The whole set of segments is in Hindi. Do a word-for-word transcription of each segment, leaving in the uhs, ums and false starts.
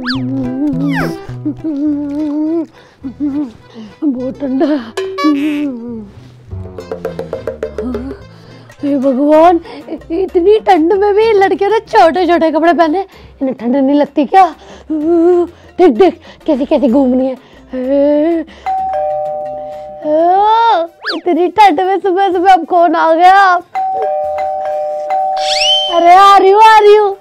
बहुत ठंडा। हे भगवान, इतनी ठंड में भी लड़कियों ने छोटे छोटे कपड़े पहने, इन्हें ठंड नहीं लगती क्या? देख देख कैसी कैसी घूमनी है। इतनी ठंड में सुबह सुबह अब कौन आ गया? अरे आ रही हूँ आ रही हूँ।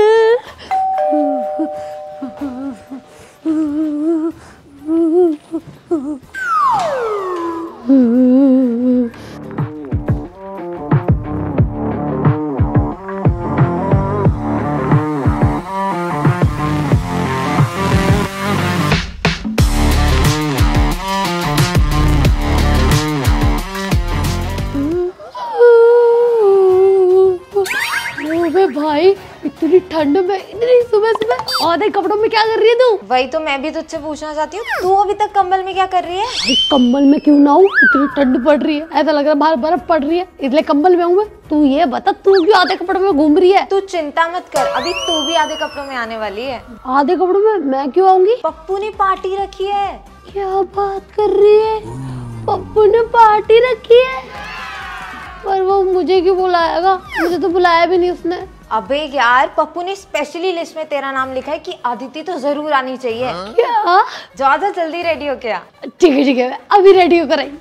भाई इतनी ठंड में इतनी सुबह सुबह आधे कपड़ों में क्या कर रही है तू? वही तो मैं भी तुझसे पूछना चाहती हूँ, तू अभी तक कंबल में क्या कर रही है? भाई कंबल में क्यों ना हूँ, इतनी ठंड पड़ रही है, ऐसा लग रहा है बाहर बर्फ पड़ रही है, इसलिए कंबल में हूँ। तू ये बता तू क्यों आधे कपड़ों में घूम रही है? तू चिंता मत कर, अभी तू भी आधे कपड़ों में आने वाली है। आधे कपड़ों में मैं क्यों आऊंगी? पप्पू ने पार्टी रखी है। क्या बात कर रही है? पप्पू ने पार्टी रखी है? पर वो मुझे क्यों बुलाएगा? मुझे तो बुलाया भी नहीं उसने। अबे यार, पप्पू ने स्पेशली लिस्ट में तेरा नाम लिखा है कि अदिति तो जरूर आनी चाहिए। क्या? ज्यादा जल्दी रेडी हो क्या? ठीक है ठीक है, अभी रेडी हो कर आई।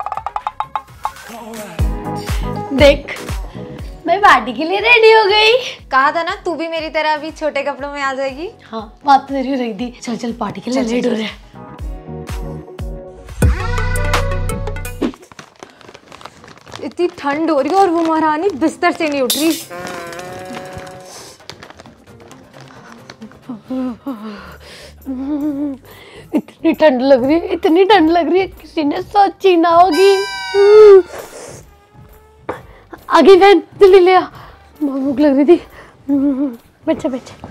देख मैं पार्टी के लिए रेडी हो गई। कहा था ना तू भी मेरी तरह अभी छोटे कपड़ों में आ जाएगी। हाँ बात तो तेरी रही थी। चल चल पार्टी के लिए रेडी हो रहे हैं। इतनी ठंड हो रही है और वो महारानी बिस्तर से नहीं उठ रही। इतनी ठंड लग रही है, इतनी ठंड लग रही है, किसी ने सोची ना होगी। आगे बहन जल्दी ले आ, बहुत भूख लग रही थी। बच्चा बच्चा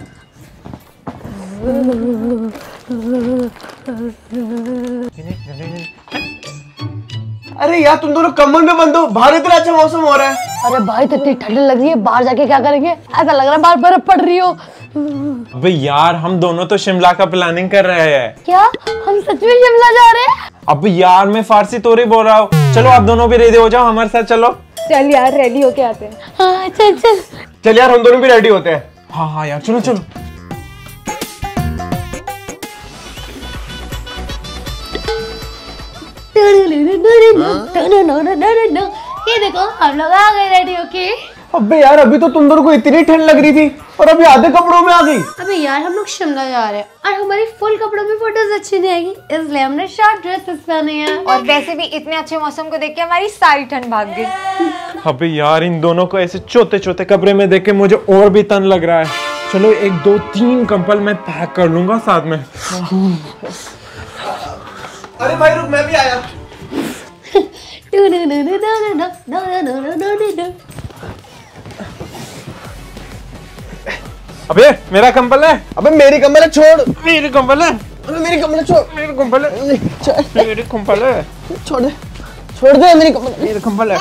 अरे यार तुम दोनों कमर में बंद हो, बाहर इतना अच्छा मौसम हो रहा है। अरे भाई तो इतनी ठंड लग रही है, बाहर जाके क्या करेंगे? ऐसा लग रहा है बाहर बर्फ पड़ रही हो। अबे यार हम दोनों तो शिमला का प्लानिंग कर रहे हैं। क्या हम सच में शिमला जा रहे हैं? अब यार मैं फारसी तोरी बोल रहा हूँ। चलो आप दोनों भी रेडी हो जाओ, हमारे साथ चलो। चल यार रेडी होके आते हैं। हाँ चल चल चल यार हम दोनों भी रेडी होते हैं। हाँ हाँ यार चलो चलो। ये देखो हम लोग आ गए रेडी होके। अबे यार अभी तो तुम दोनों को इतनी ठंड लग रही थी और अभी आधे कपड़ों में आ गई। अबे यार हम लोग शिमला जा रहे हैं और हमारी फुल कपड़ों में फोटोज अच्छी नहीं आएगी, इसलिए हमने शॉर्ट ड्रेसेस पहने हैं। और वैसे भी इतने अच्छे मौसम को देख के हमारी सारी ठंड भाग गई। अबे यार इन दोनों को ऐसे छोटे छोटे कपड़े में देख के मुझे और भी तन लग रहा है। चलो एक दो तीन कंबल मैं पैक कर लूंगा साथ में। अरे भाई रुक, मैं भी आया। अबे मेरा कंबल है। अबे मेरी कंबल है, छोड़। मेरी कंबल है। अबे मेरी कंबल है, छोड़। मेरी कंबल है। मेरी कंबल है। छोड़ दे, छोड़ दे मेरी कंबल। मेरी कंबल है।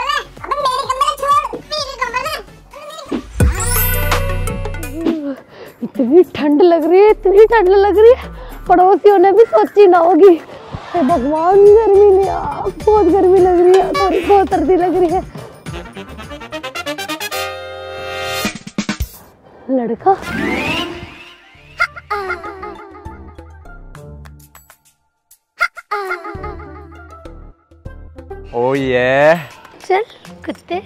इतनी ठंड लग रही है, इतनी ठंड लग रही है, पड़ोसियों ने भी सोची ना होगी। भगवान गर्मी नहीं, बहुत गर्मी लग रही है, थोड़ी बहुत सर्दी लग रही है। लड़का ओ ये चल कुत्ते।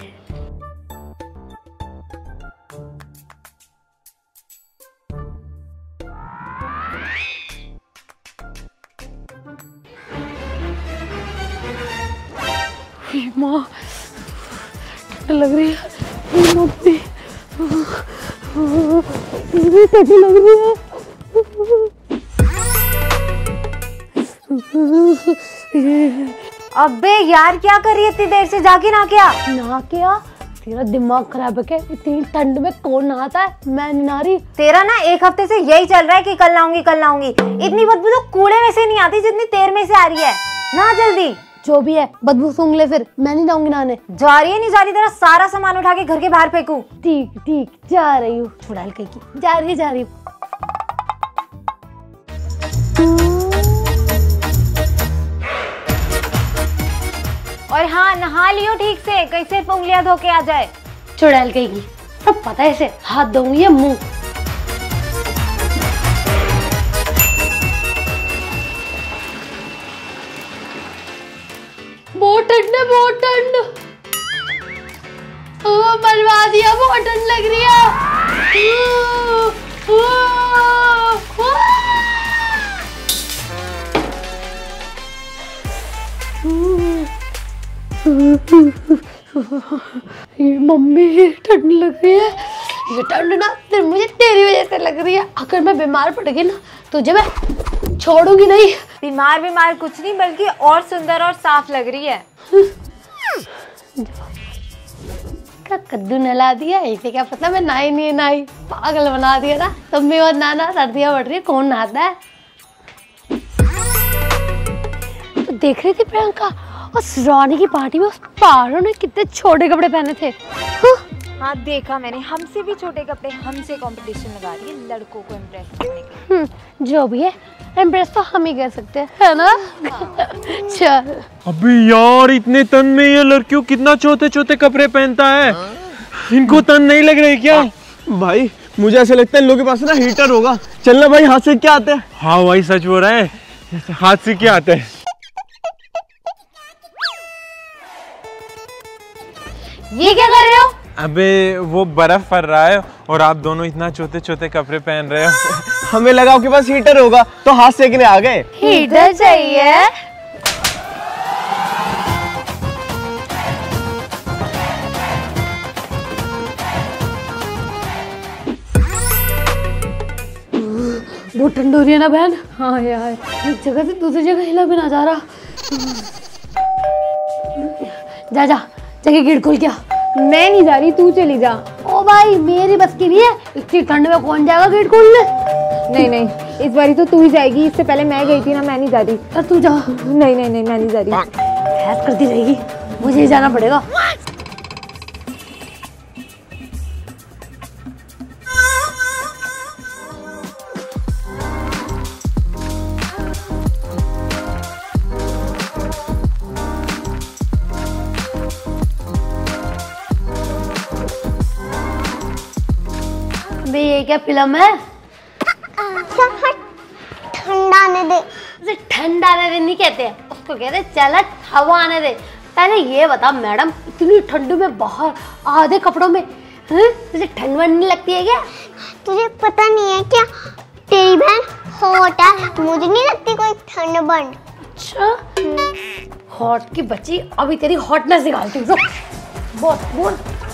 माँ ठंड लग रही है, ठंड लग रही है। अबे यार क्या कर रही है इतनी देर से? जाके ना क्या ना क्या? तेरा दिमाग खराब है क्या? इतनी ठंड में कौन नहाता है? मैं नहीं नहा रही। तेरा ना एक हफ्ते से यही चल रहा है कि कल लाऊंगी कल लाऊंगी। इतनी बदबू तो कूड़े में से नहीं आती जितनी तेर में से आ रही है। ना जल्दी। जो भी है बदबू सूंघ ले, फिर मैं नहीं जाऊंगी नहाने। जा रही है नहीं जा रही? तेरा सारा सामान उठा के घर के बाहर फेंकू? ठीक ठीक जा रही हूँ, छुड़ाल कहीं की। जा रही जा रही हूँ। नहा लियो ठीक से, कैसे उंगलियां धो के आ जाए। चुड़ैल कहेगी, सब पता है इसे, हाथ दूंगी या मुंह। बहुत ठंड है, बहुत ठंड। ओ मरवा दिया, बहुत ठंड लग रही है। ओ, ओ, ओ। ये मम्मी ठंड लग रही है। ये ठंड ना फिर मुझे तेरी वजह से लग रही है। अगर मैं बीमार पड़ गई ना तो जब मैं छोड़ूंगी नहीं। बीमार बीमार कुछ नहीं, बल्कि और सुंदर और साफ लग रही है। का कद्दू नला दिया, इसे क्या पता मैं नहाई नहीं नहाई, पागल बना दिया ना। तब मैं और नाना सर्दियाँ बढ़ रही है, कौन नहाता है। तो देख रही थी प्रियंका, और रानी की पार्टी में उस पारों ने कितने छोटे कपड़े पहने थे। हाँ, हाँ देखा मैंने, हमसे भी छोटे कपड़े, हमसे कंपटीशन लगा रही है लड़कों को इम्प्रेस करने के लिए। जो भी है, इम्प्रेस तो हम ही कर सकते हैं, है ना। चल अबे यार, इतने तन में ये लड़कियों कितना छोटे छोटे कपड़े पहनता है। इनको तन नहीं लग रही क्या? भाई मुझे ऐसा लगता है इन लोगों के पास ना हीटर होगा। चलना भाई, हाथ से क्या आते हैं। हाँ भाई सच बोल रहा है, हाथ से क्या आते हैं। ये क्या कर रहे हो? अबे वो बर्फ पड़ रहा है और आप दोनों इतना छोटे छोटे कपड़े पहन रहे हो। हमें लगा आपके पास हीटर होगा तो हाथ सेकने आ गए। हीटर चाहिए? बहुत ठंड हो रही है ना बहन। हाँ यार, एक जगह से दूसरी जगह हिला भी ना जा रहा। जा जा जगह गेट खोल क्या। मैं नहीं जा रही, तू चली जा। ओ भाई मेरी बस की नहीं है, इतनी ठंड में कौन जाएगा गेट खोलने। नहीं नहीं, इस बारी तो तू ही जाएगी। इससे पहले मैं गई थी ना, मैं नहीं जा रही। तो तू जा। नहीं नहीं नहीं, मैं नहीं जा रही। बहस करती रहेगी, मुझे ही जाना पड़ेगा। ये क्या फिल्म है? ठंडा आने दे। उसे ठंडा आने दे नहीं कहते हैं, उसको कहते हैं चल हवा आने दे। पहले ये बता मैडम, इतनी ठंड में बाहर आधे कपड़ों में, तुझे ठंड वंड नहीं लगती है क्या? तुझे पता नहीं है क्या, तेरी बहन हॉट है, मुझे नहीं लगती कोई ठंड बंड। अच्छा हॉट की बच्ची, अभी तेरी हॉटनेस निकालती हूँ। बोल बोल।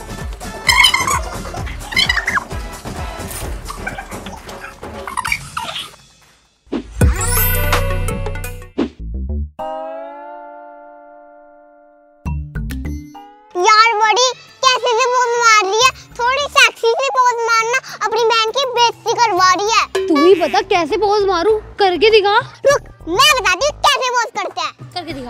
यार बड़ी कैसे से पोज मार रही है, थोड़ी सेक्सी से पोज मारना, अपनी बहन की बेइज्जती करवा रही है। तू ही बता कैसे पोज मारूं, करके दिखा। रुक मैं बताती हूँ कैसे पोज करते हैं। करके दिखा।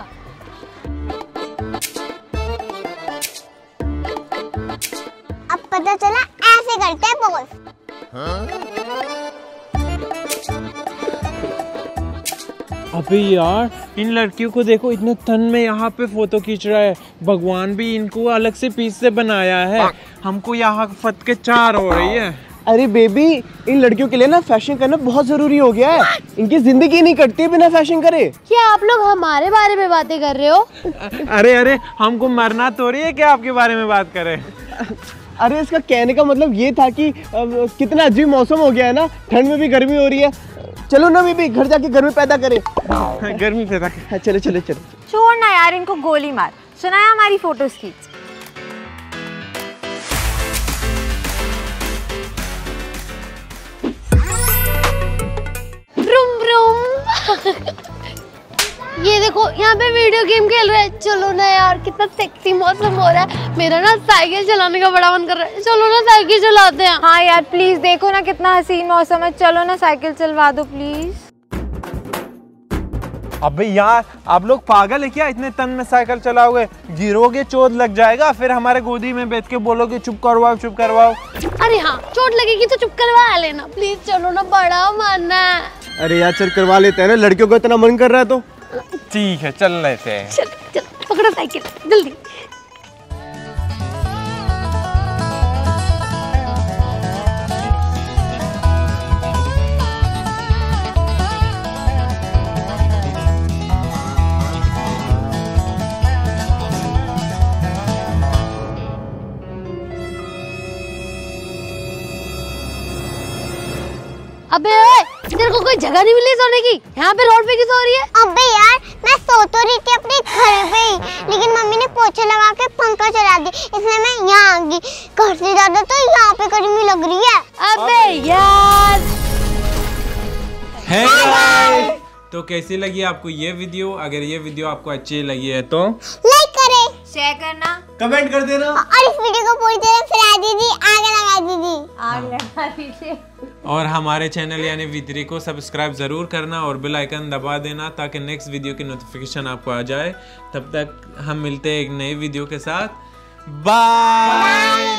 अब पता चला ऐसे करते हैं पोज। अबे यार, इन लड़कियों को देखो, इतने तन में यहाँ पे फोटो खींच रहा है। भगवान भी इनको अलग से पीस से बनाया है, हमको यहाँ फट के चार हो रही है। अरे बेबी, इन लड़कियों के लिए ना फैशन करना बहुत जरूरी हो गया है। इनकी जिंदगी नहीं कटती बिना फैशन करे। क्या आप लोग हमारे बारे में बातें कर रहे हो? अरे अरे, हमको मरना तो रही है क्या आपके बारे में बात करें। अरे इसका कहने का मतलब ये था कि अब कितना अजीब मौसम हो गया है ना, ठंड में भी गर्मी हो रही है। चलो ना बेबी, घर जाके गर्मी पैदा करें। गर्मी पैदा कर। हाँ, चलो चलो चलो। छोड़ ना यार, इनको गोली मार। सुना है हमारी फोटोज खींच। Vroom vroom. ये देखो यहाँ पे वीडियो गेम खेल रहे हैं। चलो ना यार, कितना सेक्सी मौसम हो रहा है। मेरा ना साइकिल चलाने का बड़ा मन कर रहा है। चलो ना साइकिल चलाते हैं। हाँ यार प्लीज, देखो ना कितना हसीन मौसम है, चलो ना साइकिल चलवा दो प्लीज। अबे यार, आप लोग पागल है क्या? इतने तन में साइकिल चलाओगे, गिरोगे, चोट लग जाएगा, फिर हमारे गोदी में बैठ के बोलोगे चुप करवाओ चुप करवाओ। अरे हाँ, चोट लगेगी तो चुप करवा लेना प्लीज। चलो ना, बड़ा मन है। अरे यार चल करवा लेते हैं ना, लड़कियों को इतना मन कर रहा है तो। ठीक है, चल लेते हैं। चल चल। पकड़ो साइकिल जल्दी। अबे तेरे को कोई जगह नहीं मिली सोने की? यहाँ पे रोड पे क्यों सो रही है? अबे यार मैं सो तो रही थी अपने घर पे ही, लेकिन मम्मी ने पोछा लगा के पंखा चला दी, इसलिए मैं यहाँ आ गई। घर से ज्यादा तो यहाँ पे गर्मी लग रही है। अबे यार। है गाइस, तो कैसी लगी आपको ये वीडियो? अगर ये वीडियो आपको अच्छी लगी है तो लाइक करें, शेयर करना, कमेंट कर देना और इस वीडियो को पूरी तरह फैला दीजिए, आगे लगा दीजिए, आग लगा दीजिए। और हमारे चैनल यानी वी थ्री को सब्सक्राइब जरूर करना और बेल आइकन दबा देना ताकि नेक्स्ट वीडियो की नोटिफिकेशन आपको आ जाए। तब तक हम मिलते हैं एक नई वीडियो के साथ। बाय।